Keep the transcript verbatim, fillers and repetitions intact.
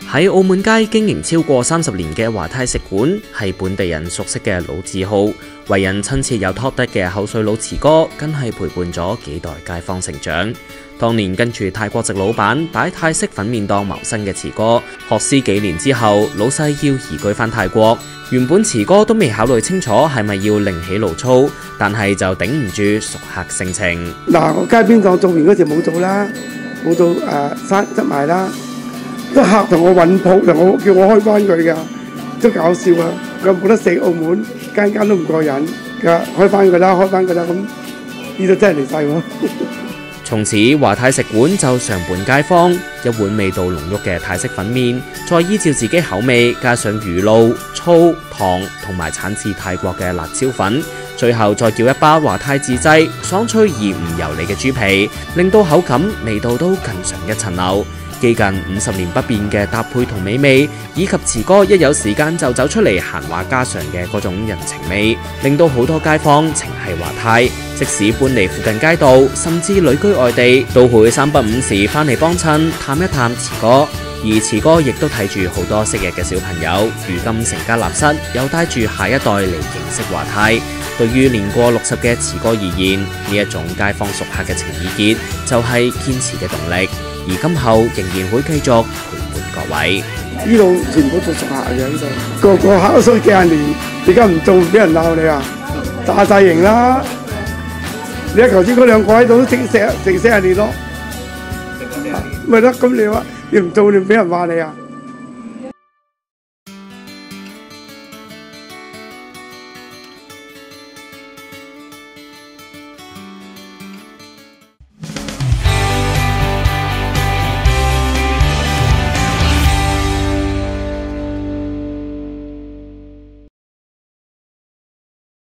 喺澳門街經營超過三十年嘅華泰食館係本地人熟悉嘅老字號，為人親切又拖得嘅口水佬慈哥，更係陪伴咗幾代街坊成長。當年跟住泰國籍老闆擺泰式粉麵檔謀生嘅慈哥，學師幾年之後，老細要移居返泰國。原本慈哥都未考慮清楚係咪要另起爐灶，但係就頂唔住熟客盛情。 嗱，我街邊檔做完嗰時冇做啦，冇做誒閂執埋啦。啲客同我揾鋪，同我叫我開翻佢㗎，都搞笑啊！佢冇得食，澳門間間都唔過癮，㗎開翻佢啦，開翻佢啦，咁呢度真係嚟晒喎！ 從此華泰食館就常伴街坊，一碗味道濃郁嘅泰式粉麵，再依照自己口味加上魚露、醋、糖同埋產自泰國嘅辣椒粉，最後再叫一包華泰自製爽脆而唔油膩嘅豬皮，令到口感味道都更上一層樓。幾近五十年不變嘅搭配同美味，以及慈哥一有時間就走出嚟閒話家常嘅嗰種人情味，令到好多街坊情繫華泰。即使搬離附近街道，甚至旅居外地，都會三不五時返嚟幫襯探一探慈哥。而慈哥亦都睇住好多昔日嘅小朋友，如今成家立室，又帶住下一代嚟認識華泰。對於年過六十嘅慈哥而言，呢一種街坊熟客嘅情意結，就係堅持嘅動力。而今後仍然會繼續陪伴各位。 呢度全部做熟客嘅，呢度個個客都做幾廿年，而家唔做唔俾人鬧你啊！炸晒型啦！你睇頭先嗰兩個喺度都整成成四十年咯，咪得咁你話你唔做你俾人話你啊？